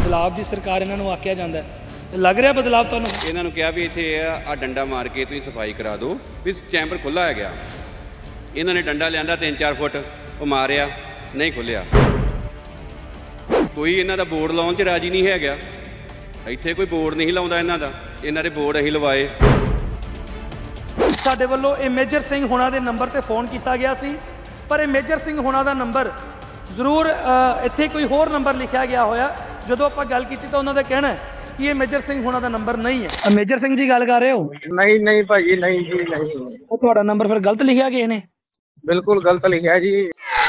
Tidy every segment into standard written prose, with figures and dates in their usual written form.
बदलाव की सरकार इन्हों आख्या जाता है, लग रहा बदलाव तुहानूं? इन्होंने कहा भी इत्थे आ डंडा मार के तुसीं सफाई करा दो भी चैंबर खुला है गया। इन्होंने डंडा लिया 3-4 फुट वो मारिया नहीं खुलिया। कोई इन्हों का बोर्ड लाने च राजी नहीं है गया। इत्थे कोई बोर्ड नहीं लाउंदा इन्हों का, इन्हों दे बोर्ड असीं लवाए। साडे वल्लों ये मेजर सिंह होना दे नंबर ते फोन किया गया सी, पर ये मेजर सिंह होना दा नंबर ਜ਼ਰੂਰ ਇੱਥੇ ਕੋਈ ਹੋਰ ਨੰਬਰ ਲਿਖਿਆ ਗਿਆ ਹੋਇਆ। ਜਦੋਂ ਆਪਾਂ ਗੱਲ ਕੀਤੀ ਤਾਂ ਉਹਨਾਂ ਦਾ ਕਹਿਣਾ ਹੈ ਕਿ ਇਹ ਮੇਜਰ ਸਿੰਘ ਹੋਣਾ ਦਾ ਨੰਬਰ ਨਹੀਂ ਹੈ। ਮੇਜਰ ਸਿੰਘ ਜੀ ਗੱਲ ਕਰ ਰਹੇ ਹੋ? ਨਹੀਂ ਨਹੀਂ ਭਾਜੀ, ਨਹੀਂ ਜੀ ਨਹੀਂ। ਉਹ ਤੁਹਾਡਾ ਨੰਬਰ ਫਿਰ ਗਲਤ ਲਿਖਿਆ ਕਿਸੇ ਨੇ? ਬਿਲਕੁਲ ਗਲਤ ਲਿਖਿਆ ਜੀ।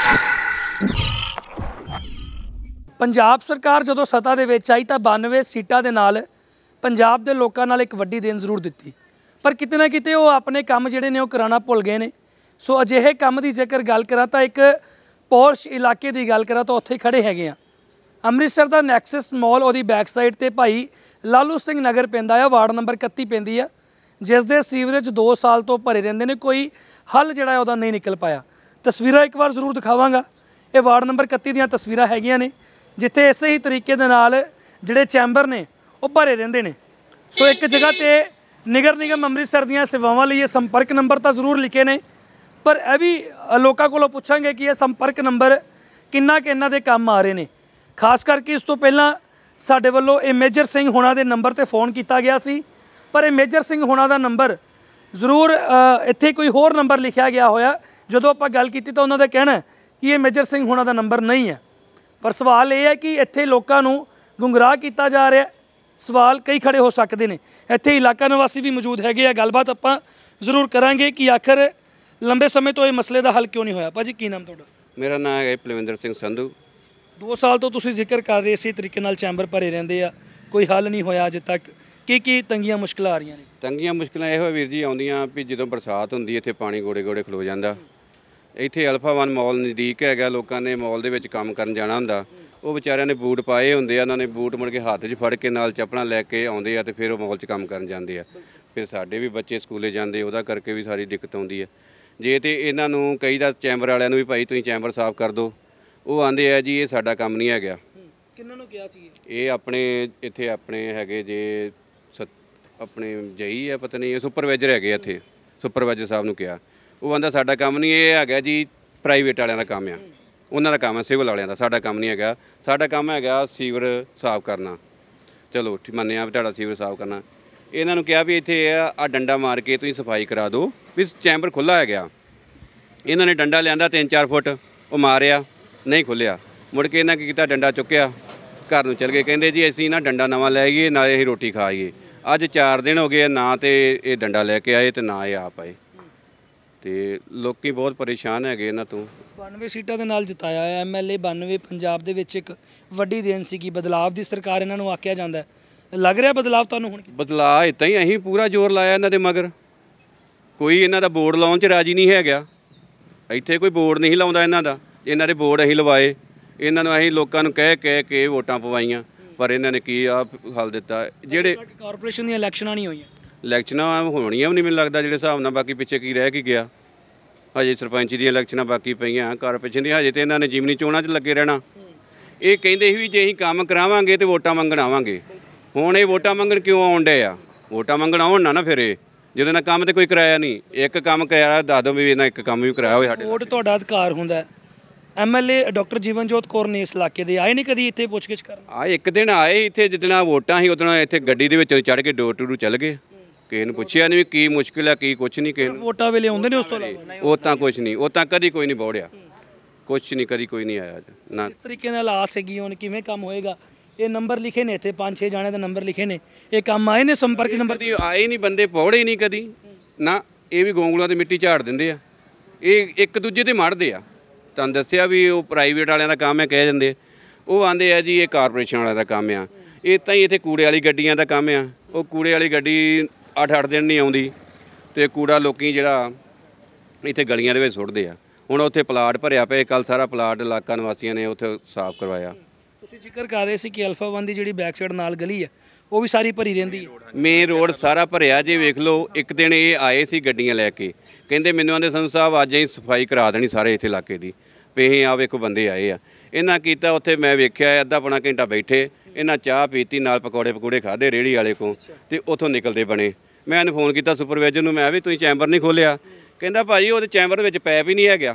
ਪੰਜਾਬ ਸਰਕਾਰ ਜਦੋਂ ਸੱਤਾ ਦੇ ਵਿੱਚ ਆਈ ਤਾਂ 92 ਸੀਟਾਂ ਦੇ ਨਾਲ ਪੰਜਾਬ ਦੇ ਲੋਕਾਂ ਨਾਲ ਇੱਕ ਵੱਡੀ ਦੇਣ ਜ਼ਰੂਰ ਦਿੱਤੀ, ਪਰ ਕਿਤੇ ਨਾ ਕਿਤੇ ਉਹ ਆਪਣੇ ਕੰਮ ਜਿਹੜੇ ਨੇ ਉਹ ਕਰਾਉਣਾ ਭੁੱਲ ਗਏ ਨੇ। ਸੋ ਅਜਿਹੇ ਕੰਮ ਦੀ ਜੇਕਰ ਗੱਲ ਕਰਾਂ ਤਾਂ ਇੱਕ ਪੌਸ਼ ਇਲਾਕੇ ਦੀ ਗੱਲ ਕਰਾਂ ਤਾਂ ਉੱਥੇ ਖੜੇ ਹੈਗੇ ਆ। ਅੰਮ੍ਰਿਤਸਰ ਦਾ ਨੈਕਸਸ ਮਾਲ ਉਹਦੀ ਬੈਕ ਸਾਈਡ ਤੇ ਭਾਈ ਲਾਲੂ ਸਿੰਘ ਨਗਰ ਪੈਂਦਾ ਆ, ਵਾਰਡ ਨੰਬਰ 31 ਪੈਂਦੀ ਆ, ਜਿਸ ਦੇ ਸੀਵਰੇਜ 2 ਸਾਲ ਤੋਂ ਭਰੇ ਰਹਿੰਦੇ ਨੇ, ਕੋਈ ਹੱਲ ਜਿਹੜਾ ਉਹਦਾ ਨਹੀਂ ਨਿਕਲ ਪਾਇਆ। ਤਸਵੀਰਾਂ ਇੱਕ ਵਾਰ ਜ਼ਰੂਰ ਦਿਖਾਵਾਂਗਾ। ਇਹ ਵਾਰਡ ਨੰਬਰ 31 ਦੀਆਂ ਤਸਵੀਰਾਂ ਹੈਗੀਆਂ ਨੇ, ਜਿੱਥੇ ਇਸੇ ਹੀ ਤਰੀਕੇ ਦੇ ਨਾਲ ਜਿਹੜੇ ਚੈਂਬਰ ਨੇ ਉਹ ਭਰੇ ਰਹਿੰਦੇ ਨੇ। ਸੋ ਇੱਕ ਜਗ੍ਹਾ ਤੇ ਨਗਰ ਨਿਗਮ ਅੰਮ੍ਰਿਤਸਰ ਦੀਆਂ ਸੇਵਾਵਾਂ ਲਈ ਇਹ ਸੰਪਰਕ ਨੰਬਰ ਤਾਂ ਜ਼ਰੂਰ ਲਿਖੇ ਨੇ, पर यह भी लोगों को पूछांगे कि यह संपर्क नंबर किन्ना कि इन्हां दे काम आ रहे हैं। खास करके इस तो पहला साडे वल्लों ये मेजर सिंह होना दे नंबर ते फोन किया गया सी, पर यह मेजर सिंह होना दा नंबर ਜ਼ਰੂਰ ਇੱਥੇ कोई होर नंबर लिखा गया होया। ਜਦੋਂ ਆਪਾਂ ਗੱਲ ਕੀਤੀ ਤਾਂ ਉਹਨਾਂ ਦਾ ਕਹਿਣਾ ਹੈ कि ये मेजर सिंह होना दा नंबर नहीं है, पर सवाल ये है कि ਇੱਥੇ ਲੋਕਾਂ ਨੂੰ ਗੁੰਮਰਾਹ ਕੀਤਾ ਜਾ ਰਿਹਾ। सवाल कई खड़े हो सकते हैं। ਇੱਥੇ इलाका निवासी भी मौजूद हैगे आ, गलबात ਆਪਾਂ ਜ਼ਰੂਰ ਕਰਾਂਗੇ कि आखिर लंबे समय तो ये मसले का हल क्यों नहीं होया। भाजी की नाम तुहाडा? मेरा नाम है पलविंदर सिंह संधू। 2 साल तो तुसीं जिक्र कर रहे इसी तरीके नाल चैंबर भरे रहंदे आ, कोई हल नहीं होया अजे तक। की तंगियां मुश्किल आ रही ने? तंगियां मुश्किल यह वीर जी आउंदियां भी ਜਦੋਂ ਬਰਸਾਤ ਹੁੰਦੀ ਇੱਥੇ ਪਾਣੀ ਗੋੜੇ ਗੋੜੇ ਖਲੋ ਜਾਂਦਾ। ਇੱਥੇ ਅਲਫਾ 1 ਮਾਲ ਨਜ਼ਦੀਕ ਹੈਗਾ, ਲੋਕਾਂ ਨੇ ਮਾਲ ਦੇ ਵਿੱਚ ਕੰਮ ਕਰਨ ਜਾਣਾ ਹੁੰਦਾ, ਉਹ ਵਿਚਾਰਿਆਂ ਨੇ ਬੂਟ ਪਾਏ ਹੁੰਦੇ ਆ, ਉਹਨਾਂ ਨੇ ਬੂਟ ਮੁੜ ਕੇ ਹੱਥ 'ਚ ਫੜ ਕੇ ਨਾਲ ਚੱਪਲਾਂ ਲੈ ਕੇ ਆਉਂਦੇ ਆ ਤੇ ਫਿਰ ਉਹ ਮਾਲ 'ਚ ਕੰਮ ਕਰਨ ਜਾਂਦੇ ਆ। ਫਿਰ ਸਾਡੇ ਵੀ ਬੱਚੇ ਸਕੂਲੇ ਜਾਂਦੇ, ਉਹਦਾ ਕਰਕੇ ਵੀ ਸਾਰੀ ਦਿੱਕਤ ਆਉਂਦੀ ਹੈ। ਜੇ ਤੇ ਇਹਨਾਂ ਨੂੰ ਕਹੀਦਾ ਚੈਂਬਰ ਵਾਲਿਆਂ ਨੂੰ ਵੀ ਭਾਈ ਤੁਸੀਂ ਚੈਂਬਰ ਸਾਫ਼ ਕਰ ਦਿਓ, ਉਹ ਆਂਦੇ ਆ ਜੀ ਇਹ ਸਾਡਾ ਕੰਮ ਨਹੀਂ ਹੈਗਾ। ਕਿੰਨਾਂ ਨੂੰ ਕਿਹਾ ਸੀ ਇਹ? ਆਪਣੇ ਇੱਥੇ ਆਪਣੇ ਹੈਗੇ ਜੇ ਆਪਣੇ ਜਈ ਆ, ਪਤਾ ਨਹੀਂ ਸੁਪਰਵਾਈਜ਼ਰ ਹੈਗੇ ਇੱਥੇ, ਸੁਪਰਵਾਈਜ਼ਰ ਸਾਹਿਬ ਨੂੰ ਕਿਹਾ, ਉਹ ਆਂਦਾ ਸਾਡਾ ਕੰਮ ਨਹੀਂ, ਇਹ ਹੈਗਾ ਜੀ ਪ੍ਰਾਈਵੇਟ ਵਾਲਿਆਂ ਦਾ ਕੰਮ ਆ, ਉਹਨਾਂ ਦਾ ਕੰਮ ਹੈ, ਸਿਵਲ ਵਾਲਿਆਂ ਦਾ, ਸਾਡਾ ਕੰਮ ਨਹੀਂ ਹੈਗਾ। ਸਾਡਾ ਕੰਮ ਹੈਗਾ ਸੀਵਰ ਸਾਫ਼ ਕਰਨਾ। ਚਲੋ ਮੰਨਿਆ ਵੀ ਤੁਹਾਡਾ ਸੀਵਰ ਸਾਫ਼ ਕਰਨਾ। ਇਹਨਾਂ ਨੂੰ ਕਿਹਾ ਵੀ ਇੱਥੇ ਆ ਡੰਡਾ ਮਾਰ ਕੇ ਤੁਸੀਂ ਸਫਾਈ ਕਰਾ ਦਿਓ ਵੀ ਚੈਂਬਰ ਖੁੱਲ੍ਹਾ ਹੈ ਗਿਆ। ਇਹਨਾਂ ਨੇ ਡੰਡਾ ਲਿਆਂਦਾ 3-4 ਫੁੱਟ ਉਹ ਮਾਰਿਆ ਨਹੀਂ ਖੁੱਲਿਆ। ਮੁੜ ਕੇ ਇਹਨਾਂ ਕੀ ਕੀਤਾ, ਡੰਡਾ ਚੁੱਕਿਆ ਘਰ ਨੂੰ ਚਲ ਗਏ। ਕਹਿੰਦੇ ਜੀ ਅਸੀਂ ਨਾ ਡੰਡਾ ਨਵਾਂ ਲੈ ਆਈਏ, ਨਾਲੇ ਅਸੀਂ ਰੋਟੀ ਖਾ ਆਈਏ। ਅੱਜ 4 ਦਿਨ ਹੋ ਗਏ ਨਾ ਤੇ ਇਹ ਡੰਡਾ ਲੈ ਕੇ ਆਏ ਤੇ ਨਾ ਇਹ ਆਪ ਆਏ, ਤੇ ਲੋਕੀ ਬਹੁਤ ਪਰੇਸ਼ਾਨ ਹੈਗੇ ਇਹਨਾਂ ਤੋਂ। 92 ਸੀਟਾਂ ਦੇ ਨਾਲ ਜਿਤਾਇਆ ਹੈ MLA 92 ਪੰਜਾਬ ਦੇ ਵਿੱਚ ਇੱਕ ਵੱਡੀ ਦੇਣ ਸੀ ਕਿ ਬਦਲਾਵ ਦੀ ਸਰਕਾਰ ਇਹਨਾਂ ਨੂੰ ਆਖਿਆ ਜਾਂਦਾ। ਲੱਗ ਰਿਹਾ ਬਦਲਾਵ ਤੁਹਾਨੂੰ ਹੁਣ? ਬਦਲਾਅ ਇੱਦਾਂ ਹੀ ਅਸੀਂ ਪੂਰਾ ਜ਼ੋਰ ਲਾਇਆ ਇਹਨਾਂ ਦੇ ਮਗਰ। ਕੋਈ ਇਹਨਾਂ ਦਾ ਬੋਰਡ ਲਾਉਣ 'ਚ ਰਾਜੀ ਨਹੀਂ ਹੈਗਾ। ਇੱਥੇ ਕੋਈ ਬੋਰਡ ਨਹੀਂ ਲਾਉਂਦਾ ਇਹਨਾਂ ਦਾ, ਇਹਨਾਂ ਦੇ ਬੋਰਡ ਅਸੀਂ ਲਵਾਏ। ਇਹਨਾਂ ਨੂੰ ਅਸੀਂ ਲੋਕਾਂ ਨੂੰ ਕਹਿ ਕੇ ਵੋਟਾਂ ਪਵਾਈਆਂ, ਪਰ ਇਹਨਾਂ ਨੇ ਕੀ ਆ ਹੱਲ ਦਿੱਤਾ। ਜਿਹੜੇ ਕਾਰਪੋਰੇਸ਼ਨ ਦੀਆਂ ਇਲੈਕਸ਼ਨਾਂ ਨਹੀਂ ਹੋਈਆਂ, ਇਲੈਕਸ਼ਨਾਂ ਹੋਣੀਆਂ ਵੀ ਨਹੀਂ ਮੈਨੂੰ ਲੱਗਦਾ ਜਿਹੜੇ ਹਿਸਾਬ ਨਾਲ, ਬਾਕੀ ਪਿੱਛੇ ਕੀ ਰਹਿ ਕੀ ਗਿਆ। ਹਜੇ ਸਰਪੰਚ ਦੀਆਂ ਇਲੈਕਸ਼ਨਾਂ ਬਾਕੀ ਪਈਆਂ, ਕਾਰਪੋਰੇਸ਼ਨ ਦੀ ਹਜੇ ਤੇ ਇਹਨਾਂ ਨੇ ਜਿਮਨੀ ਚੋਣਾਂ 'ਚ ਲੱਗੇ ਰਹਿਣਾ। ਇਹ ਕਹਿੰਦੇ ਸੀ ਵੀ ਜੇ ਅਸੀਂ ਕੰਮ ਕਰਾਵਾਂਗੇ ਤੇ ਵੋਟਾਂ ਮੰਗਣ ਆਵਾਂਗੇ। ਹੁਣ ਇਹ ਵੋਟਾਂ ਮੰਗਣ ਕਿਉਂ ਆਉਣ ਡੇ ਆ? ਵੋਟਾਂ ਮੰਗਣ ਆਉਣ ਨਾ ਫਿਰ ਇਹ, ਜਦੋਂ ਇਹਨਾਂ ਕੰਮ ਤੇ ਕੋਈ ਕਰਾਇਆ ਨਹੀਂ। ਇੱਕ ਕੰਮ ਕਰਾਇਆ ਦੱਸ ਦਿਓ ਵੀ ਇਹਨਾਂ ਇੱਕ ਕੰਮ ਵੀ ਕਰਾਇਆ ਹੋਵੇ ਸਾਡੇ। ਵੋਟ ਤੁਹਾਡਾ ਅਧਿਕਾਰ ਹੁੰਦਾ। MLA ਡਾਕਟਰ ਜੀਵਨਜੋਤ ਕੌਰ ਨੇ ਇਸ ਇਲਾਕੇ ਦੇ ਆਏ ਨਹੀਂ ਕਦੀ ਇੱਥੇ ਪੁੱਛਗਿੱਛ ਕਰਨ? ਆਏ ਇੱਕ ਦਿਨ ਆਏ ਇੱਥੇ, ਜਿੱਦਣ ਵੋਟਾਂ ਸੀ ਉਦੋਂ ਇੱਥੇ ਗੱਡੀ ਦੇ ਵਿੱਚ ਚੜ੍ਹ ਕੇ ਡੋਰ ਟੂ ਡੋਰ ਚੱਲ ਗਏ। ਕਿਸੇ ਨੂੰ ਪੁੱਛਿਆ ਨਹੀਂ ਵੀ ਕੀ ਮੁਸ਼ਕਿਲ ਆ ਕੀ ਕੁਛ ਨਹੀਂ। ਕਿਸੇ ਵੋਟਾਂ ਵੇਲੇ ਆਉਂਦੇ ਨੇ ਉਸ ਤੋਂ ਇਲਾਵਾ? ਉਹ ਤਾਂ ਕੁਛ ਨਹੀਂ, ਉਹ ਤਾਂ ਕਦੀ ਕੋਈ ਨਹੀਂ ਬੋੜਿਆ, ਕੁਛ ਨਹੀਂ, ਕਦੀ ਕੋਈ ਨਹੀਂ ਆਇਆ ਨਾ। ਇਸ ਤਰੀਕੇ ਨਾਲ ਆਸ ਹੈਗੀ ਹੁਣ ਕਿਵੇਂ ਕੰਮ ਹੋਏਗਾ? ਇਹ ਨੰਬਰ ਲਿਖੇ ਨੇ ਇੱਥੇ 5-6 ਜਾਣੇ ਦੇ ਨੰਬਰ ਲਿਖੇ ਨੇ, ਇਹ ਕੰਮ ਆਏ ਨੇ ਸੰਪਰਕ ਨੰਬਰ? ਕਦੀ ਆਏ ਨਹੀਂ ਬੰਦੇ, ਪੌੜੇ ਨਹੀਂ ਕਦੀ ਨਾ। ਇਹ ਵੀ ਗੋਂਗਲਾਂ ਤੇ ਮਿੱਟੀ ਝਾੜ ਦਿੰਦੇ ਆ, ਇਹ ਇੱਕ ਦੂਜੇ ਤੇ ਮੜਦੇ ਆ। ਤੁਹਾਨੂੰ ਦੱਸਿਆ ਵੀ ਉਹ ਪ੍ਰਾਈਵੇਟ ਵਾਲਿਆਂ ਦਾ ਕੰਮ ਹੈ ਕਹਿ ਜਾਂਦੇ, ਉਹ ਆਂਦੇ ਆ ਜੀ ਇਹ ਕਾਰਪੋਰੇਸ਼ਨ ਵਾਲਿਆਂ ਦਾ ਕੰਮ ਆ। ਇਹ ਤਾਂ ਹੀ ਇੱਥੇ ਕੂੜੇ ਵਾਲੀ ਗੱਡੀਆਂ ਦਾ ਕੰਮ ਆ। ਉਹ ਕੂੜੇ ਵਾਲੀ ਗੱਡੀ 8-8 ਦਿਨ ਨਹੀਂ ਆਉਂਦੀ, ਤੇ ਕੂੜਾ ਲੋਕੀ ਜਿਹੜਾ ਇੱਥੇ ਗਲੀਆਂ ਦੇ ਵਿੱਚ ਸੁੱਟਦੇ ਆ। ਹੁਣ ਉੱਥੇ ਪਲਾਟ ਭਰਿਆ ਪਿਆ, ਕੱਲ ਸਾਰਾ ਪਲਾਟ ਇਲਾਕਾ ਨਿਵਾਸੀਆਂ ਨੇ ਉੱਥੇ ਸਾਫ਼ ਕਰਵਾਇਆ। ਤੁਸੀਂ ਜ਼ਿਕਰ ਕਰ ਰਹੇ ਸੀ ਕਿ ਅਲਫਾ 1 ਦੀ ਜਿਹੜੀ ਬੈਕ ਸਾਈਡ ਨਾਲ ਗਲੀ ਹੈ ਉਹ ਵੀ ਸਾਰੀ ਭਰੀ ਰਹਿੰਦੀ ਹੈ। ਮੇਨ ਰੋਡ ਸਾਰਾ ਭਰਿਆ ਜੇ ਵੇਖ ਲਓ। ਇੱਕ ਦਿਨ ਇਹ ਆਏ ਸੀ ਗੱਡੀਆਂ ਲੈ ਕੇ, ਕਹਿੰਦੇ ਮੈਨੂੰ ਆਂਦੇ ਸੰਧੂ ਸਾਹਿਬ ਅੱਜ ਅਸੀਂ ਸਫਾਈ ਕਰਾ ਦੇਣੀ ਸਾਰੇ ਇੱਥੇ ਇਲਾਕੇ ਦੀ। ਵੀ ਅਸੀਂ ਆ ਵੇਖੋ ਬੰਦੇ ਆਏ ਆ। ਇਹਨਾਂ ਕੀਤਾ ਉੱਥੇ ਮੈਂ ਵੇਖਿਆ ਅੱਧਾ ਪੌਣਾ ਘੰਟਾ ਬੈਠੇ, ਇਹਨਾਂ ਚਾਹ ਪੀਤੀ ਨਾਲ ਪਕੌੜੇ ਖਾਦੇ ਰੇਹੜੀ ਵਾਲੇ ਕੋਲ ਤੇ ਉੱਥੋਂ ਨਿਕਲਦੇ ਬਣੇ। ਮੈਂ ਇਹਨੂੰ ਫੋਨ ਕੀਤਾ ਸੁਪਰਵਾਈਜ਼ਰ ਨੂੰ, ਮੈਂ ਵੀ ਤੁਸੀਂ ਚੈਂਬਰ ਨਹੀਂ ਖੋਲਿਆ? ਕਹਿੰਦਾ ਭਾਜੀ ਉਹਦੇ ਚੈਂਬਰ ਵਿੱਚ ਪੈਪ ਹੀ ਨਹੀਂ ਹੈਗਾ।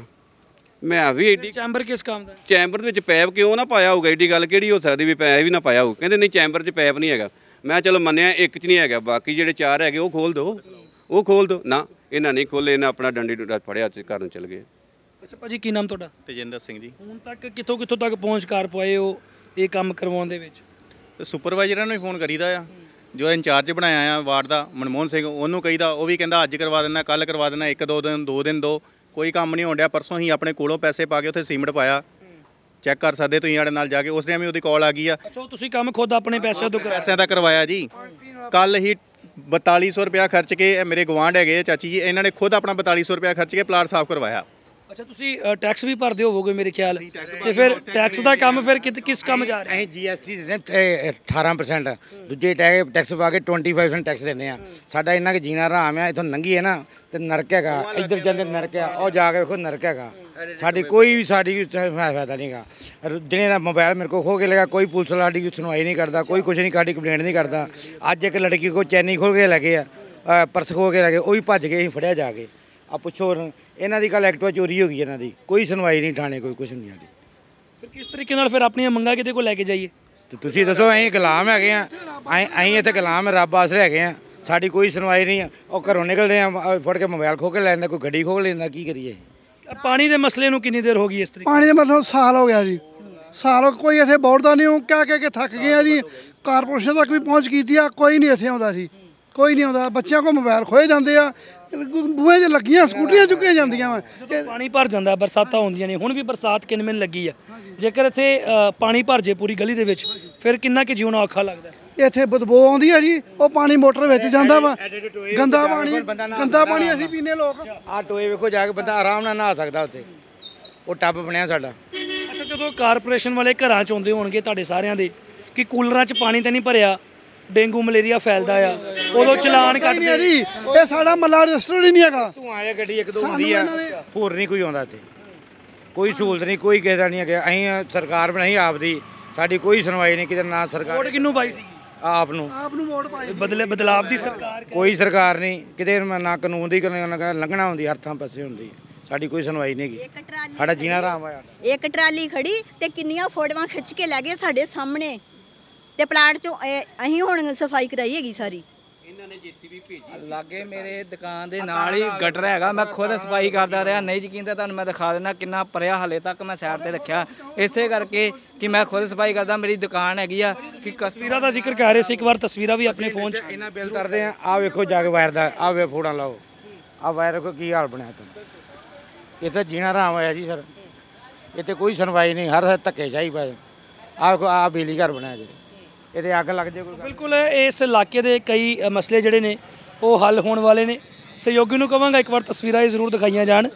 ਮੈਂ ਵੀ ਐਡੀ ਚੈਂਬਰ ਕਿਸ ਕੰਮ ਦਾ? ਚੈਂਬਰ ਦੇ ਵਿੱਚ ਪੈਪ ਕਿਉਂ ਨਾ ਪਾਇਆ ਹੋਊਗਾ? ਐਡੀ ਗੱਲ ਕਿਹੜੀ ਹੋ ਸਕਦੀ ਵੀ ਪੈਪ ਵੀ ਨਾ ਪਾਇਆ ਹੋਊ? ਕਹਿੰਦੇ ਨਹੀਂ ਚੈਂਬਰ 'ਚ ਪੈਪ ਨਹੀਂ ਹੈਗਾ। ਮੈਂ ਚਲੋ ਮੰਨਿਆ ਇੱਕ 'ਚ ਨਹੀਂ ਹੈਗਾ, ਬਾਕੀ ਜਿਹੜੇ 4 ਹੈਗੇ ਉਹ ਖੋਲ ਦਿਓ, ਉਹ ਖੋਲ ਦਿਓ। ਨਾ ਇਹਨਾਂ ਨਹੀਂ ਖੋਲੇ, ਇਹਨਾਂ ਆਪਣਾ ਡੰਡੀ ਡੁੰਡਾ ਫੜਿਆ ਤੇ ਘਰ ਨੂੰ ਚਲ ਗਏ। ਅੱਛਾ ਭਾਜੀ, ਕੀ ਨਾਮ ਤੁਹਾਡਾ? ਤੇਜਿੰਦਰ ਸਿੰਘ ਜੀ। ਹੁਣ ਤੱਕ ਕਿੱਥੋਂ ਤੱਕ ਪਹੁੰਚ ਕਰ ਪਾਏ ਹੋ ਇਹ ਕੰਮ ਕਰਵਾਉਣ ਦੇ ਵਿੱਚ? ਤੇ ਸੁਪਰਵਾਈਜ਼ਰਾਂ ਨੂੰ ਹੀ ਫੋਨ ਕਰੀਦਾ ਆ, ਜੋ ਇੰਚਾਰਜ ਬਣਾਇਆ ਆ ਵਾਰਡ ਦਾ ਮਨਮੋਹਨ ਸਿੰਘ, ਉਹਨੂੰ ਕਹੀਦਾ, ਉਹ ਵੀ ਕਹਿੰਦਾ ਅੱਜ ਕਰਵਾ ਦਿੰਦਾ, ਕੱਲ ਕਰਵਾ ਦਿੰਦਾ, 1-2 ਦਿਨ ਦੋ, ਕੋਈ ਕੰਮ ਨਹੀਂ ਹੋਣ ਡਿਆ। ਪਰਸੋਂ ਹੀ ਆਪਣੇ ਕੋਲੋਂ ਪੈਸੇ ਪਾ ਕੇ ਉੱਥੇ ਸੀਮੈਂਟ ਪਾਇਆ, ਚੈੱਕ ਕਰ ਸਕਦੇ ਤੁਸੀਂ ਸਾਡੇ ਨਾਲ ਜਾ ਕੇ। ਉਸ ਟਾਈਮ ਵੀ ਉਹਦੀ ਕਾਲ ਆ ਗਈ ਆ। ਅੱਛਾ, ਤੁਸੀਂ ਕੰਮ ਖੁਦ ਆਪਣੇ ਪੈਸੇ ਤੋਂ ਪੈਸਿਆਂ ਦਾ ਕਰਵਾਇਆ ਜੀ। ਕੱਲ ਹੀ 4200 ਰੁਪਇਆ ਖਰਚ ਕੇ, ਮੇਰੇ ਗਵਾਂਢ ਹੈਗੇ ਚਾਚੀ ਜੀ, ਇਹਨਾਂ ਨੇ ਖੁਦ ਆਪਣਾ 4200 ਰੁਪਇਆ ਖਰਚ ਕੇ ਪਲਾਟ ਸਾਫ਼ ਕਰਵਾਇਆ। ਅੱਛਾ, ਤੁਸੀਂ ਟੈਕਸ ਵੀ ਭਰਦੇ ਹੋਵੋਗੇ ਮੇਰੇ ਖਿਆਲ, ਤੇ ਫਿਰ ਟੈਕਸ ਦਾ ਕੰਮ ਫਿਰ ਕਿਸ ਕੰਮ ਜਾ ਰਿਹਾ? ਅਸੀਂ GST ਦਿੰਦੇ 18%, ਦੂਜੇ ਟੈਕਸ ਪਾ ਕੇ 25% ਟੈਕਸ ਦਿੰਦੇ ਆ। ਸਾਡਾ ਇੰਨਾ ਕਿ ਜੀਣਾ ਆਰਾਮ ਆ। ਇੱਥੋਂ ਲੰਘੀ ਹੈ ਨਾ ਤੇ ਨਰਕ ਹੈਗਾ, ਇੱਧਰ ਜਾਂਦੇ ਨਰਕ ਆ, ਉਹ ਜਾ ਕੇ ਵੇਖੋ ਨਰਕ ਹੈਗਾ। ਸਾਡੀ ਕੋਈ ਫਾਇਦਾ ਨਹੀਂਗਾ। ਜਿਹਨੇ ਦਾ ਮੋਬਾਈਲ ਮੇਰੇ ਕੋਲ ਖੋ ਕੇ ਲਗਾ, ਕੋਈ ਪੁਲਿਸ ਵਾਲਾ ਸਾਡੀ ਸੁਣਵਾਈ ਨਹੀਂ ਕਰਦਾ, ਕੋਈ ਕੁਛ ਨਹੀਂ, ਸਾਡੀ ਕੰਪਲੇਂਟ ਨਹੀਂ ਕਰਦਾ। ਅੱਜ ਇੱਕ ਲੜਕੀ ਕੋ ਚੈਨੀ ਖੋਲ ਕੇ ਲੈ ਗਏ ਆ, ਪਰਸ ਖੋ ਕੇ ਲੈ ਗਏ, ਉਹ ਵੀ ਭੱਜ ਗਏ, ਅਸੀਂ ਫੜਿਆ ਜਾ ਕੇ। ਆ ਪੁੱਛੋ ਇਹਨਾਂ ਦੀ ਕੱਲ ਐਕਟਿਵਾ ਚੋਰੀ ਹੋ ਗਈ, ਇਹਨਾਂ ਦੀ ਕੋਈ ਸੁਣਵਾਈ ਨਹੀਂ, ਥਾਣੇ ਕੋਈ ਕੁਛ ਨਹੀਂ ਸਾਡੀ। ਫਿਰ ਕਿਸ ਤਰੀਕੇ ਨਾਲ ਫਿਰ ਆਪਣੀਆਂ ਮੰਗਾਂ ਕਿਤੇ ਕੋਲ ਲੈ ਕੇ ਜਾਈਏ? ਤੇ ਤੁਸੀਂ ਦੱਸੋ, ਅਸੀਂ ਗੁਲਾਮ ਹੈਗੇ ਆ, ਅਸੀਂ ਇੱਥੇ ਗੁਲਾਮ ਰੱਬ ਆਸਰੇ ਹੈਗੇ ਆ, ਸਾਡੀ ਕੋਈ ਸੁਣਵਾਈ ਨਹੀਂ ਆ। ਉਹ ਘਰੋਂ ਨਿਕਲਦੇ ਆ, ਫੜ ਕੇ ਮੋਬਾਈਲ ਖੋ ਕੇ ਲੈ ਲੈਂਦਾ, ਕੋਈ ਗੱਡੀ ਖੋ ਲੈਂਦਾ, ਕੀ ਕਰੀਏ? ਪਾਣੀ ਦੇ ਮਸਲੇ ਨੂੰ ਕਿੰਨੀ ਦੇਰ ਹੋ ਗਈ ਇਸ ਤਰੀਕੇ? ਪਾਣੀ ਦੇ ਮਤਲਬ ਸਾਲ ਹੋ ਗਿਆ ਜੀ, ਸਾਲ ਕੋਈ ਇੱਥੇ ਬੋੜਦਾ ਨਹੀਂ। ਉਹ ਕਹਿ ਕੇ ਥੱਕ ਗਏ ਆ ਜੀ। ਕਾਰਪੋਰੇਸ਼ਨ ਤੱਕ ਵੀ ਪਹੁੰਚ ਕੀਤੀ ਆ, ਕੋਈ ਨਹੀਂ ਇੱਥੇ ਆਉਂਦਾ ਜੀ, ਕੋਈ ਨਹੀਂ ਆਉਂਦਾ। ਬੱਚਿਆਂ ਕੋਲ ਮੋਬਾਈਲ ਖੋਏ ਜਾਂਦੇ ਆ, ਬੂਹੇ 'ਚ ਲੱਗੀਆਂ ਸਕੂਟਰੀਆਂ ਚੁੱਕੀਆਂ ਜਾਂਦੀਆਂ ਵਾ। ਪਾਣੀ ਭਰ ਜਾਂਦਾ, ਬਰਸਾਤਾਂ ਹੁੰਦੀਆਂ ਨੇ, ਹੁਣ ਵੀ ਬਰਸਾਤ ਕਿੰਨਵੇਂ ਲੱਗੀ ਆ। ਜੇਕਰ ਇੱਥੇ ਪਾਣੀ ਭਰ ਜੇ ਪੂਰੀ ਗਲੀ ਦੇ ਵਿੱਚ, ਫਿਰ ਕਿੰਨਾ ਕਿ ਜਿਉਣਾ ਔਖਾ ਲੱਗਦਾ? ਇੱਥੇ ਬਦਬੂ ਆਉਂਦੀ ਆ ਜੀ, ਉਹ ਪਾਣੀ ਮੋਟਰ ਵਿੱਚ ਜਾਂਦਾ ਵਾ, ਗੰਦਾ ਪਾਣੀ ਅਸੀਂ ਪੀਨੇ ਲੋਕ। ਆ ਟੋਏ ਵੇਖੋ ਜਾ ਕੇ, ਬੰਦਾ ਆਰਾਮ ਨਾਲ ਨਹਾ ਸਕਦਾ ਉੱਥੇ, ਉਹ ਟੱਬ ਬਣਿਆ ਸਾਡਾ। ਅੱਛਾ, ਜਦੋਂ ਕਾਰਪੋਰੇਸ਼ਨ ਵਾਲੇ ਘਰਾਂ 'ਚ ਆਉਂਦੇ ਹੋਣਗੇ ਤੁਹਾਡੇ ਸਾਰਿਆਂ ਦੇ ਕਿ ਕੂਲਰਾਂ 'ਚ ਪਾਣੀ ਤਾਂ ਨਹੀਂ ਭਰਿਆ, ਡੇਂਗੂ ਮਲੇਰੀਆ ਫੈਲਦਾ ਆ, ਉਦੋਂ ਚਲਾਨ ਕੱਟਦੇ ਆ ਜੀ। ਇਹ ਸਾਡਾ ਮੱਲਾ ਰਜਿਸਟਰਡ ਹੀ ਨਹੀਂ ਹੈਗਾ। ਤੂੰ ਆਇਆ ਗੱਡੀ ਇੱਕ ਦੋ ਹੁੰਦੀ ਆ, ਹੋਰ ਨਹੀਂ ਕੋਈ ਆਉਂਦਾ ਇੱਥੇ, ਕੋਈ ਸਹੂਲਤ ਨਹੀਂ, ਕੋਈ ਕਿਸੇ ਦਾ ਨਹੀਂ ਹੈਗਾ। ਅਸੀਂ ਸਰਕਾਰ ਬਣਾਈ ਆਪਦੀ, ਸਾਡੀ ਕੋਈ ਸੁਣਵਾਈ ਨਹੀਂ ਕਿਤੇ। ਨਾ ਸਰਕਾਰ ਵੋਟ ਕਿਹਨੂੰ ਪਾਈ ਸੀ? ਆਪ ਨੂੰ ਵੋਟ ਪਾਈ। ਬਦਲਾਵ ਦੀ ਸਰਕਾਰ? ਕੋਈ ਸਰਕਾਰ ਨਹੀਂ ਕਿਤੇ, ਨਾ ਕਾਨੂੰਨ ਦੀ ਲੰਘਣਾ ਹੁੰਦੀ, ਹਰ ਥਾਂ ਪਾਸੇ ਹੁੰਦੀ। ਸਾਡੀ ਕੋਈ ਸੁਣਵਾਈ ਨਹੀਂ ਹੈਗੀ, ਸਾਡਾ ਜੀਣਾ ਆਰਾਮ ਹੋਇਆ। ਇੱਕ ਟਰਾਲੀ ਖੜੀ ਤੇ ਕਿੰਨੀਆਂ ਫੋਟੋਆਂ ਖਿੱਚ ਕੇ ਲੈ ਗਏ ਸਾਡੇ ਸਾਹਮਣੇ, ਤੇ ਪਲਾਟ ਚੋਂ ਅਸੀਂ ਹੁਣ ਸਫਾਈ ਕਰਾਈ ਹੈਗੀ ਸਾਰੀ। ਇਹਨਾਂ ਨੇ JCB ਭੇਜੀ ਲਾਗੇ ਮੇਰੇ ਦੁਕਾਨ ਦੇ ਨਾਲ ਹੀ ਗਟਰ ਹੈਗਾ, ਮੈਂ ਖੁਦ ਸਫਾਈ ਕਰਦਾ ਰਿਹਾ। ਨਹੀਂ ਯਕੀਨ ਤਾਂ ਤੁਹਾਨੂੰ ਮੈਂ ਦਿਖਾ ਦਿੰਦਾ ਕਿੰਨਾ ਭਰਿਆ, ਹਾਲੇ ਤੱਕ ਮੈਂ ਸਾਈਡ ਤੇ ਰੱਖਿਆ, ਇਸੇ ਕਰਕੇ ਕਿ ਮੈਂ ਖੁਦ ਸਫਾਈ ਕਰਦਾ। ਮੇਰੀ ਦੁਕਾਨ ਹੈਗੀ ਆ ਕਿ ਤਸਵੀਰਾਂ ਦਾ ਜ਼ਿਕਰ ਕਰ ਰਹੇ ਸੀ, ਇੱਕ ਵਾਰ ਤਸਵੀਰਾਂ ਵੀ ਆਪਣੇ ਫੋਨ 'ਚ ਇਹਨਾਂ ਬਿੱਲ ਕਰਦੇ ਆ। ਆ ਵੇਖੋ ਜਾ ਕੇ ਵਾਇਰ ਦਾ, ਆ ਵੇ ਫੋਟੋਆਂ ਲਾਓ, ਆ ਵਾਇਰ ਕੋ ਕੀ ਹਾਲ ਬਣਿਆ ਤੁਹਾਨੂੰ। ਇੱਥੇ ਜੀਣਾ ਆਰਾਮ ਹੋਇਆ ਜੀ ਸਰ, ਇੱਥੇ ਕੋਈ ਸੁਣਵਾਈ ਨਹੀਂ, ਹਰ ਧੱਕੇ ਚਾਹੀ ਪਏ। ਆ ਬਿਜਲੀ ਘਰ ਬਣਿਆ ਜੀ, ਇਹਦੇ ਅੱਗ ਲੱਗ ਜੇ ਕੋਈ। ਬਿਲਕੁਲ, ਇਸ ਇਲਾਕੇ ਦੇ ਕਈ ਮਸਲੇ ਜਿਹੜੇ ਨੇ ਉਹ ਹੱਲ ਹੋਣ ਵਾਲੇ ਨੇ। ਸਹਿਯੋਗੀ ਨੂੰ ਕਹਾਂਗਾ ਇੱਕ ਵਾਰ ਤਸਵੀਰਾਂ ਇਹ ਜ਼ਰੂਰ ਦਿਖਾਈਆਂ ਜਾਣ।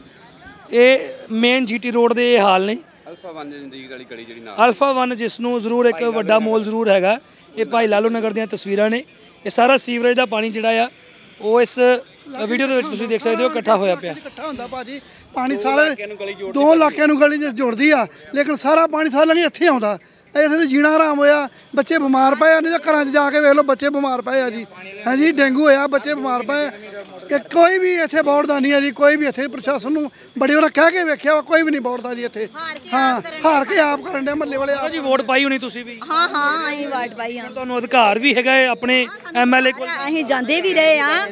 ਇਹ ਮੇਨ GT ਰੋਡ ਦੇ ਇਹ ਹਾਲ ਨੇ। ਅਲਫਾ 1 ਦੀ ਗਲੀ ਜਿਹੜੀ ਨਾਲ ਅਲਫਾ 1, ਜਿਸ ਨੂੰ ਜ਼ਰੂਰ ਇੱਕ ਵੱਡਾ ਮੋਲ ਜ਼ਰੂਰ ਹੈਗਾ। ਇਹ ਭਾਈ ਲਾਲੋ ਨਗਰ ਦੀਆਂ ਤਸਵੀਰਾਂ ਨੇ। ਇਹ ਸਾਰਾ ਸੀਵਰੇਜ ਦਾ ਪਾਣੀ ਜਿਹੜਾ ਆ ਉਹ ਇਸ ਵੀਡੀਓ ਦੇ ਵਿੱਚ ਤੁਸੀਂ ਦੇਖ ਸਕਦੇ ਹੋ ਇਕੱਠਾ ਹੋਇਆ ਪਿਆ। ਇਕੱਠਾ ਹੁੰਦਾ ਭਾਜੀ, ਪਾਣੀ ਸਾਰੇ 2 ਇਲਾਕਿਆਂ ਨੂੰ ਗਲੀ ਜਿਸ ਜੋੜਦੀ ਆ, ਲੇਕਿਨ ਸਾਰਾ ਪਾਣੀ ਸਾਰਾ ਲੰਘ ਇੱਥੇ ਆਉਂਦਾ। ਇੱਥੇ ਤਾਂ ਜੀਣਾ ਆਰਾਮ ਹੋਇਆ। ਬੱਚੇ ਬਿਮਾਰ ਪਏ ਆ, ਨਹੀਂ ਤਾਂ ਘਰਾਂ 'ਚ ਜਾ ਕੇ ਵੇਖ ਲਓ, ਬੱਚੇ ਬਿਮਾਰ ਪਏ ਆ ਜੀ। ਹਾਂਜੀ, ਡੇਂਗੂ ਹੋਇਆ, ਬੱਚੇ ਬਿਮਾਰ ਪਏ ਕਿ ਕੋਈ ਵੀ ਇੱਥੇ ਬੋੜਦਾ ਨਹੀਂ ਹੈ ਜੀ। ਕੋਈ ਵੀ ਇੱਥੇ ਪ੍ਰਸ਼ਾਸਨ ਨੂੰ ਬੜੇ ਵਾਰ ਕਹਿ ਕੇ ਵੇਖਿਆ ਵਾ, ਕੋਈ ਵੀ ਨਹੀਂ ਬੋੜਦਾ ਜੀ ਇੱਥੇ। ਹਾਂ, ਹਾਰ ਕੇ ਆਪ ਕਰਨ ਦੇ ਮਹੱਲੇ ਵਾਲੇ। ਜੀ ਵੋਟ ਪਾਈ ਹੋਣੀ ਤੁਸੀਂ ਵੀ? ਹਾਂ ਅਸੀਂ ਵੋਟ ਪਾਈ ਆ। ਤੁਹਾਨੂੰ ਅਧਿਕਾਰ ਵੀ ਹੈਗਾ ਹੈ ਆਪਣੇ MLA ਕੋਲ? ਅਸੀਂ ਜਾਂਦੇ ਵੀ ਰਹੇ ਆ,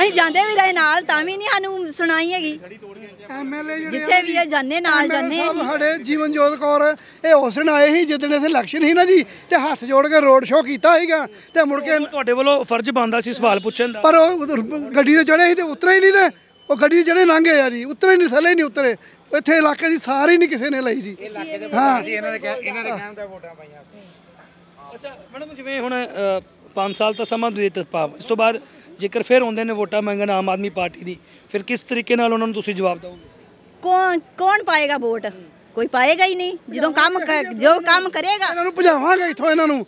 ਨਾਲ, ਤਾਂ ਵੀ ਨਹੀਂ ਸਾਨੂੰ ਸੁਣਾਈ ਹੈਗੀ। MLA ਜਿੱਥੇ ਵੀ ਇਹ ਜਾਂਦੇ ਨਾਲ ਜਾਂਦੇ। ਸਾਡੇ ਜੀਵਨਜੋਤ ਕੌਰ ਇਹ ਉਸ ਦਿਨ ਆਏ ਸੀ ਜਿੱਦਣ ਇੱਥੇ ਇਲੈਕਸ਼ਨ ਸੀ ਨਾ ਜੀ, ਤੇ ਹੱਥ ਜੋੜ ਕੇ ਰੋਡ ਸ਼ੋਅ ਕੀਤਾ ਸੀਗਾ, ਤੇ ਮੁੜ ਕੇ ਤੁਹਾਡੇ ਵੱਲੋਂ ਫਰਜ਼ ਬਣਦਾ ਸੀ ਸਵਾਲ ਪੁੱਛਣ ਦਾ, ਪਰ ਉਹ ਗੱਡੀ ਤੇ ਚੜੇ ਸੀ ਤੇ ਉਤਰੇ ਹੀ ਨਹੀਂ। ਤੇ ਉਹ ਗੱਡੀ ਤੇ ਚੜੇ ਲੰਘੇ ਆ ਜੀ, ਉਤਰੇ ਹੀ ਨਹੀਂ, ਥੱਲੇ ਨਹੀਂ ਉਤਰੇ। ਇੱਥੇ ਇਲਾਕੇ ਦੀ ਸਾਰੀ ਨਹੀਂ ਕਿਸੇ ਨੇ ਲਈ ਜੀ। ਹਾਂ, ਇਹਨਾਂ ਦੇ ਕਹਿਣ ਦਾ ਵੋਟਾਂ ਪਾਈਆਂ। ਅੱਛਾ ਮੈਡਮ, ਜਿਵੇਂ ਹੁਣ 5 ਸਾਲ ਤਾਂ ਸਮਾਂ ਦੇ ਦਿੱਤਾ, ਇਸ ਤੋਂ ਬਾਅਦ ਜੇਕਰ ਫਿਰ ਆਉਂਦੇ ਨੇ ਵੋਟਾਂ ਮੰਗਣ ਆਮ ਆਦਮੀ ਪਾਰਟੀ ਦੀ, ਫਿਰ ਕਿਸ ਤਰੀਕੇ ਨਾਲ ਉਹਨਾਂ ਨੂੰ ਤੁਸੀਂ ਜਵਾਬ ਦਿਓਗੇ? ਕੌਣ ਪਾਏਗਾ ਵੋਟ? ਕੋਈ ਪਾਏਗਾ ਹੀ ਨਹੀਂ। ਜਦੋਂ ਕੰਮ ਕਰੇਗਾ ਇਹਨਾਂ ਨੂੰ ਭਜਾਵਾਂਗੇ ਇੱਥੋਂ, ਇਹਨਾਂ ਨੂੰ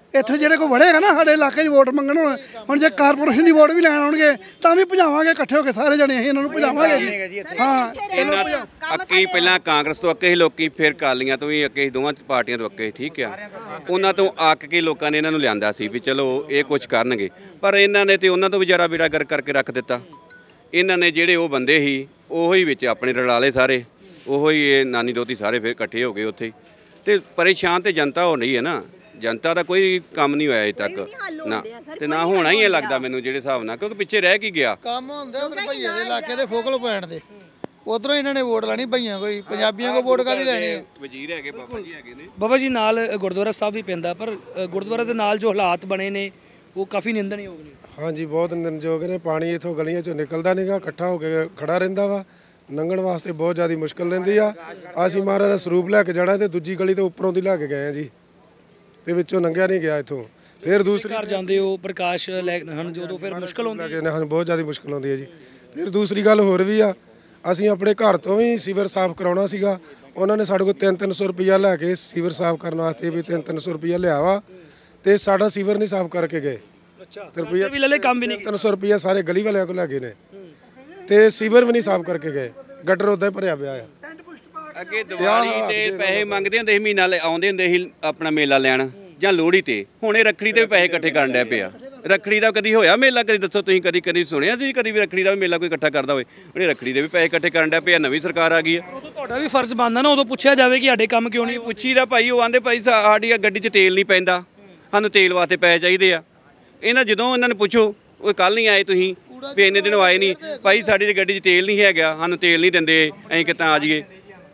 ਇੱਥੇ ਜਿਹੜੇ ਕੋਈ ਵੜੇਗਾ ਨਾ ਸਾਡੇ ਇਲਾਕੇ 'ਚ ਵੋਟ ਮੰਗਣ ਹੁਣ ਜੇ ਕਾਰਪੋਰੇਸ਼ਨ ਦੀ ਵੋਟ ਵੀ ਲੈਣ ਆਉਣਗੇ ਤਾਂ ਵੀ ਭਜਾਵਾਂਗੇ ਇਕੱਠੇ ਹੋ ਕੇ ਸਾਰੇ ਜਣੇ ਅਸੀਂ ਇਹਨਾਂ ਨੂੰ ਭਜਾਵਾਂਗੇ ਜੀ ਹਾਂ ਇਹਨਾਂ ਅੱਕੇ ਹੀ ਪਹਿਲਾਂ ਕਾਂਗਰਸ ਤੋਂ ਅੱਕੇ ਸੀ ਲੋਕੀ, ਫਿਰ ਅਕਾਲੀਆਂ ਤੋਂ ਵੀ ਅੱਕੇ ਸੀ, ਦੋਵਾਂ ਪਾਰਟੀਆਂ ਤੋਂ ਅੱਕੇ, ਠੀਕ ਆ। ਉਹਨਾਂ ਤੋਂ ਅੱਕ ਕੇ ਲੋਕਾਂ ਨੇ ਇਹਨਾਂ ਨੂੰ ਲਿਆਂਦਾ ਸੀ ਵੀ ਚਲੋ ਇਹ ਕੁਝ ਕਰਨਗੇ, ਪਰ ਇਹਨਾਂ ਨੇ ਤੇ ਉਹਨਾਂ ਤੋਂ ਵੀ ਜਰਾ ਬੇੜਾ ਗਰਕ ਕਰਕੇ ਰੱਖ ਦਿੱਤਾ। ਇਹਨਾਂ ਨੇ ਜਿਹੜੇ ਉਹ ਬੰਦੇ ਸੀ ਉਹੋ ਹੀ ਵਿੱਚ ਆਪਣੇ ਰਲਾ ਲਏ ਸਾਰੇ, ਉਹੋ ਹੀ ਇਹ ਨਾਨੀ ਦੋਤੀ ਸਾਰੇ ਫਿਰ ਇਕੱਠੇ ਹੋ ਗਏ ਉੱਥੇ। ਤੇ ਪਰੇਸ਼ਾਨ ਤੇ ਜਨਤਾ ਹੋ ਰਹੀ ਹੈ ਨਾ, ਜਨਤਾ ਦਾ ਕੋਈ ਕੰਮ ਨਹੀਂ ਹੋਇਆ ਅਜੇ ਤੱਕ ਨਾ, ਤੇ ਨਾ ਹੋਣਾ ਹੀ ਇਹ ਲੱਗਦਾ ਮੈਨੂੰ ਜਿਹੜੇ ਹਿਸਾਬ ਨਾਲ, ਕਿਉਂਕਿ ਪਿੱਛੇ ਰਹਿ ਕੀ ਗਿਆ ਕੰਮ ਹੁੰਦੇ ਉਧਰ ਭਈਏ ਦੇ ਇਲਾਕੇ ਦੇ ਫੋਕਲ ਪੁਆਇੰਟ ਦੇ, ਉਧਰੋਂ ਇਹਨਾਂ ਨੇ ਵੋਟ ਲੈਣੀ, ਭਈਆਂ ਕੋਈ ਪੰਜਾਬੀਆਂ ਕੋ ਵੋਟ ਕਾਦੀ ਲੈਣੀ ਹੈ। ਵਜ਼ੀਰ ਹੈਗੇ, ਬਾਬਾ ਜੀ ਹੈਗੇ ਨੇ, ਬਾਬਾ ਜੀ ਨਾਲ ਗੁਰਦੁਆਰਾ ਸਾਹਿਬ ਵੀ ਪੈਂਦਾ, ਪਰ ਗੁਰਦੁਆਰਾ ਦੇ ਨਾਲ ਜੋ ਹਾਲਾਤ ਬਣੇ ਨੇ ਉਹ ਕਾਫੀ ਨਿੰਦਣਯੋਗ ਨੇ। ਹਾਂਜੀ ਬਹੁਤ ਨਿੰਦਣਯੋਗ ਨੇ। ਪਾਣੀ ਇਥੋਂ ਗਲੀਆਂ ਚੋਂ ਨਿਕਲਦਾ ਨਹੀਂਗਾ, ਇਕੱਠਾ ਹੋ ਕੇ ਖੜਾ ਰਹਿੰਦਾ ਵਾ, ਲੰਘਣ ਵਾਸਤੇ ਬਹੁਤ ਜ਼ਿਆਦਾ ਮੁਸ਼ਕਲ ਲੈਂਦੀ ਆ। ਅਸੀਂ ਮਹਾਰਾਜ ਦਾ ਸਰੂਪ ਲੈ ਕੇ ਜਾਣਾ ਤੇ ਦੂਜੀ ਗਲੀ ਤੋਂ ਉੱਪਰੋਂ ਦੀ ਲੈ ਕੇ ਗਏ ਆ ਜੀ, ਤੇ ਵਿੱਚੋਂ ਲੰਘਿਆ ਨਹੀਂ ਗਿਆ ਇਥੋਂ। ਫਿਰ ਦੂਸਰੀ ਘਰ ਜਾਂਦੇ ਹੋ ਪ੍ਰਕਾਸ਼ ਲੈ ਹਨ ਜਦੋਂ ਫਿਰ ਮੁਸ਼ਕਲ ਹੁੰਦੀ ਹੈ, ਸਾਨੂੰ ਬਹੁਤ ਜ਼ਿਆਦਾ ਮੁਸ਼ਕਲ ਆਉਂਦੀ ਹੈ ਜੀ। ਫਿਰ ਦੂਸਰੀ ਗੱਲ ਹੋਰ ਵੀ ਆ, ਅਸੀਂ ਆਪਣੇ ਘਰ ਤੋਂ ਵੀ ਸੀਵਰ ਸਾਫ਼ ਕਰਾਉਣਾ ਸੀਗਾ, ਉਹਨਾਂ ਨੇ ਸਾਡੇ ਕੋਲ 300-300 ਰੁਪਈਆ ਲੈ ਕੇ ਸੀਵਰ ਸਾਫ਼ ਕਰਨ ਵਾਸਤੇ ਵੀ 300 ਰੁਪਈਆ ਲਿਆ ਵਾ, ਤੇ ਸਾਡਾ ਸੀਵਰ ਨਹੀਂ ਸਾਫ਼ ਕਰਕੇ ਗਏ। ਅੱਛਾ ਰੁਪਈਆ ਵੀ ਲੈ ਲੈ, ਕੰਮ ਵੀ ਨਹੀਂ 300 ਰੁਪਈਆ ਸਾਰੇ ਗਲੀ ਵਾਲਿਆਂ ਕੋਲ ਲੈ ਗਏ ਨੇ, ਤੇ ਸੀਵਰ ਵੀ ਨਹੀਂ ਸਾਫ਼ ਕਰਕੇ ਗਏ, ਗਟਰ ਉਦਾਂ ਹੀ ਭਰਿਆ ਪਿਆ ਆ। ਅੱਗੇ ਦੀਵਾਲੀ ਤੇ ਪੈਸੇ ਮੰਗਦੇ ਹੁੰਦੇ ਸੀ, ਮਹੀਨਾ ਆਉਂਦੇ ਹੁੰਦੇ ਸੀ ਆਪਣਾ ਮੇਲਾ ਲੈਣ ਜਾਂ ਲੋਹੜੀ ਤੇ, ਹੁਣ ਇਹ ਰੱਖੜੀ ਤੇ ਵੀ ਪੈਸੇ ਇਕੱਠੇ ਕਰਨ ਡਿਆ ਪਿਆ। ਰੱਖੜੀ ਦਾ ਕਦੀ ਹੋਇਆ ਮੇਲਾ? ਕਦੀ ਦੱਸੋ ਤੁਸੀਂ, ਕਦੀ ਸੁਣਿਆ ਤੁਸੀਂ ਕਦੀ ਵੀ ਰੱਖੜੀ ਦਾ ਵੀ ਮੇਲਾ ਕੋਈ ਇਕੱਠਾ ਕਰਦਾ ਹੋਵੇ? ਉਹਨੇ ਰੱਖੜੀ ਦੇ ਵੀ ਪੈਸੇ ਇਕੱਠੇ ਕਰਨ ਡਿਆ ਪਿਆ, ਨਵੀਂ ਸਰਕਾਰ ਆ ਗਈ ਆ। ਉਦੋਂ ਤੁਹਾਡਾ ਵੀ ਫਰਜ਼ ਬਣਦਾ ਨਾ, ਉਦੋਂ ਪੁੱਛਿਆ ਜਾਵੇ ਕਿ ਸਾਡੇ ਕੰਮ ਕਿਉਂ ਨਹੀਂ ਪੁੱਛੀ ਦਾ ਭਾਈ, ਉਹ ਆਂਦੇ ਭਾਈ ਸਾਡੀ ਗੱਡੀ 'ਚ ਤੇਲ ਨਹੀਂ ਪੈਂਦਾ, ਸਾਨੂੰ ਤੇਲ ਵਾਸਤੇ ਪੈਸੇ ਚਾਹੀਦੇ ਆ। ਜਦੋਂ ਇਹਨਾਂ ਨੂੰ ਪੁੱਛੋ, ਉਹ ਕੱਲ ਨਹੀਂ ਆਏ ਤੁਸੀਂ ਵੀ ਇੰਨੇ ਦਿਨ ਆਏ ਨਹੀਂ ਭਾਈ, ਸਾਡੀ ਦੀ ਗੱਡੀ 'ਚ ਤੇਲ ਨਹੀਂ ਹੈਗਾ, ਸਾਨੂੰ ਤੇਲ ਨਹੀਂ ਦਿੰਦੇ, ਅਸੀਂ ਕਿੱਦਾਂ ਆ ਜਾਈਏ,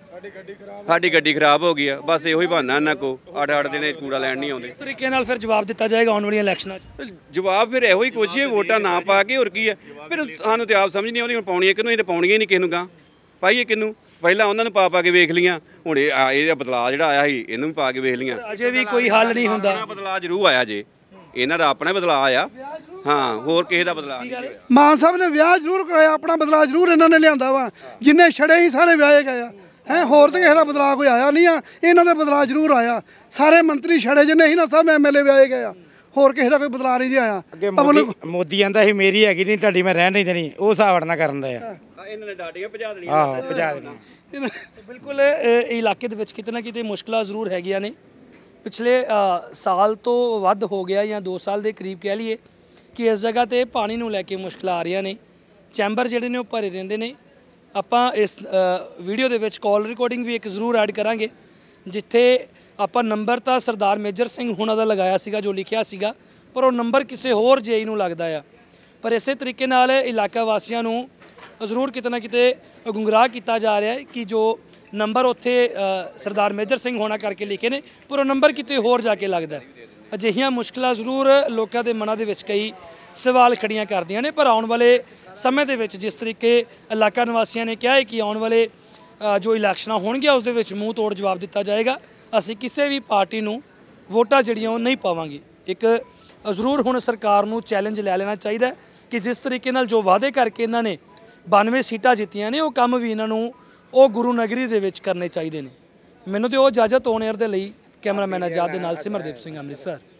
ਸਾਡੀ ਗੱਡੀ ਖਰਾਬ ਹੋ ਗਈ ਆ। ਬਸ ਇਹੋ ਹੀ ਬਹਾਨਾ ਇਹਨਾਂ ਕੋ, 8-8 ਦਿਨ ਕੂੜਾ ਲੈਣ ਨਹੀਂ ਆਉਂਦੇ। ਇਸ ਤਰੀਕੇ ਨਾਲ ਫਿਰ ਜਵਾਬ ਦਿੱਤਾ ਜਾਏਗਾ ਆਉਣ ਵਾਲੀਆਂ ਇਲੈਕਸ਼ਨਾਂ 'ਚ? ਜਵਾਬ ਫਿਰ ਇਹੋ ਹੀ ਕੁਛ ਹੈ, ਵੋਟਾਂ ਨਾ ਪਾ ਕੇ ਹੋਰ ਕੀ ਆ। ਫਿਰ ਸਾਨੂੰ ਤੇ ਆਪ ਸਮਝ ਨਹੀਂ ਆਉਂਦੀ ਹੁਣ ਪਾਉਣੀਆਂ ਕਿਹਨੂੰ, ਇਹ ਤਾਂ ਪਾਉਣੀਆਂ ਹੀ ਨਹੀਂ ਕਿਸੇ ਨੂੰ, ਗਾਂ ਪਾਈਏ ਕਿਹਨੂੰ? ਪਹਿਲਾਂ ਉਹਨਾਂ ਨੂੰ ਪਾ ਕੇ ਵੇਖ ਲੀਆਂ, ਹੁਣ ਇਹ ਬਦਲਾਅ ਜਿਹੜਾ ਆਇਆ ਸੀ ਇਹਨੂੰ ਵੀ ਪਾ ਕੇ ਵੇਖ ਲੀਆਂ, ਅਜੇ ਵੀ ਕੋਈ ਹੱਲ ਨਹੀਂ ਹੁੰਦਾ। ਬਦਲਾਅ ਜ਼ਰੂਰ ਆਇਆ ਜੇ, ਇਹਨਾਂ ਦਾ ਆਪਣਾ ਬਦਲਾਅ ਆਇਆ, ਹਾਂ ਹੋਰ ਕਿਸੇ ਦਾ ਬਦਲਾਅ ਨਹੀਂ। ਮਾਨ ਸਾਹਿਬ ਨੇ ਵਿਆਹ ਜ਼ਰੂਰ ਕਰਾਇਆ, ਆਪਣਾ ਬਦਲਾਅ ਜ਼ਰੂਰ ਇਹਨਾਂ ਨੇ ਲਿਆਂਦਾ ਵਾ, ਜਿੰਨੇ ਛੜੇ ਹੀ ਸਾਰੇ ਵਿਆਹੇ ਗਏ ਆ ਹੈ, ਹੋਰ ਤਾਂ ਕਿਸੇ ਦਾ ਬਦਲਾਅ ਕੋਈ ਆਇਆ ਨਹੀਂ ਆ, ਇਹਨਾਂ ਦਾ ਬਦਲਾਅ ਜ਼ਰੂਰ ਆਇਆ। ਸਾਰੇ ਮੰਤਰੀ ਛੜੇ ਜਿੰਨੇ ਹੀ ਨਾ ਸਭ ਐਮਐਲਏ ਵਿਆਹੇ ਗਏ ਆ, ਹੋਰ ਕਿਸੇ ਦਾ ਕੋਈ ਬਦਲਾਅ ਨਹੀਂ ਜੀ ਆਇਆ। ਅੱਗੇ ਮੋਦੀ ਆਂਦਾ ਸੀ ਮੇਰੀ ਹੈਗੀ ਨਹੀਂ ਤੁਹਾਡੀ ਮੈਂ ਰਹਿਣ ਨਹੀਂ ਦੇਣੀ, ਉਹ ਹਿਸਾਬ ਨਾਲ ਕਰਨ ਦਾ ਆ। ਇਹਨਾਂ ਨੇ ਡਾਡੀਆਂ ਭਜਾ ਦੇਣੀਆਂ, ਆਹੋ ਭਜਾ ਦੇਣੀਆਂ। ਬਿਲਕੁਲ ਇਲਾਕੇ ਦੇ ਵਿੱਚ ਕਿਤੇ ਨਾ ਕਿਤੇ ਮੁਸ਼ਕਲਾਂ ਜ਼ਰੂਰ ਹੈਗੀਆਂ ਨੇ। ਪਿਛਲੇ ਸਾਲ ਤੋਂ ਵੱਧ ਹੋ ਗਿਆ ਜਾਂ 2 ਸਾਲ ਦੇ ਕਰੀਬ ਕਹਿ ਲਈਏ ਕਿ ਇਸ ਜਗ੍ਹਾ ਤੇ ਪਾਣੀ ਨੂੰ ਲੈ ਕੇ ਮੁਸ਼ਕਲਾਂ ਆ ਰਹੀਆਂ ਨੇ। ਚੈਂਬਰ ਜਿਹੜੇ ਨੇ ਉਹ ਭਰੇ ਰਹਿੰਦੇ ਨੇ। ਆਪਾਂ ਇਸ ਵੀਡੀਓ ਦੇ ਵਿੱਚ ਕਾਲ ਰਿਕਾਰਡਿੰਗ ਵੀ ਇੱਕ ਜ਼ਰੂਰ ਐਡ ਕਰਾਂਗੇ, ਜਿੱਥੇ ਆਪਾਂ ਨੰਬਰ ਤਾਂ ਸਰਦਾਰ ਮੇਜਰ ਸਿੰਘ ਹੁਣਾਂ ਦਾ ਲਗਾਇਆ ਸੀਗਾ ਜੋ ਲਿਖਿਆ ਸੀਗਾ, ਪਰ ਉਹ ਨੰਬਰ ਕਿਸੇ ਹੋਰ ਜੇਈ ਨੂੰ ਲੱਗਦਾ ਆ। ਪਰ ਇਸੇ ਤਰੀਕੇ ਨਾਲ ਇਲਾਕਾ ਵਾਸੀਆਂ ਨੂੰ ਜ਼ਰੂਰ ਕਿਤੇ ਨਾ ਕਿਤੇ ਗੁੰਮਰਾਹ ਕੀਤਾ ਜਾ ਰਿਹਾ ਹੈ ਕਿ ਜੋ ਨੰਬਰ ਉੱਥੇ ਸਰਦਾਰ ਮੇਜਰ ਸਿੰਘ ਹੋਣਾ ਕਰਕੇ ਲਿਖੇ ਨੇ, ਪਰ ਉਹ ਨੰਬਰ ਕਿਤੇ ਹੋਰ ਜਾ ਕੇ ਲੱਗਦਾ। ਅਜਿਹੀਆਂ ਮੁਸ਼ਕਲਾਂ ਜ਼ਰੂਰ ਲੋਕਾਂ ਦੇ ਮਨਾਂ ਦੇ ਵਿੱਚ ਕਈ ਸਵਾਲ ਖੜੀਆਂ ਕਰਦੀਆਂ ਨੇ। ਪਰ ਆਉਣ ਵਾਲੇ ਸਮੇਂ ਦੇ ਵਿੱਚ ਜਿਸ ਤਰੀਕੇ ਇਲਾਕਾ ਨਿਵਾਸੀਆਂ ਨੇ ਕਿਹਾ ਹੈ ਕਿ ਆਉਣ ਵਾਲੇ ਜੋ ਇਲੈਕਸ਼ਨਾਂ ਹੋਣਗੀਆਂ ਉਸ ਦੇ ਵਿੱਚ ਮੂੰਹ ਤੋੜ ਜਵਾਬ ਦਿੱਤਾ ਜਾਏਗਾ। ਅਸੀਂ ਕਿਸੇ ਵੀ ਪਾਰਟੀ ਨੂੰ ਵੋਟਾਂ ਜਿਹੜੀਆਂ ਉਹ ਨਹੀਂ ਪਾਵਾਂਗੇ। ਇੱਕ ਜ਼ਰੂਰ ਹੁਣ ਸਰਕਾਰ ਨੂੰ ਚੈਲੰਜ ਲੈ ਲੈਣਾ ਚਾਹੀਦਾ ਕਿ ਜਿਸ ਤਰੀਕੇ ਨਾਲ ਜੋ ਵਾਅਦੇ ਕਰਕੇ ਇਹਨਾਂ ਨੇ 92 ਸੀਟਾਂ ਜਿੱਤੀਆਂ ਨੇ, ਉਹ ਕੰਮ ਵੀ ਇਹਨਾਂ ਨੂੰ ਉਹ ਗੁਰੂ ਨਗਰੀ ਦੇ ਵਿੱਚ ਕਰਨੇ ਚਾਹੀਦੇ ਨੇ। ਮੈਨੂੰ ਤੇ ਉਹ ਇਜਾਜ਼ਤ ਔਨ 에ਅਰ ਦੇ ਲਈ ਕੈਮਰਾਮੈਨ ਆਜ਼ਾਦ ਦੇ ਨਾਲ ਸਿਮਰਦੀਪ ਸਿੰਘ, ਅੰਮ੍ਰਿਤਸਰ।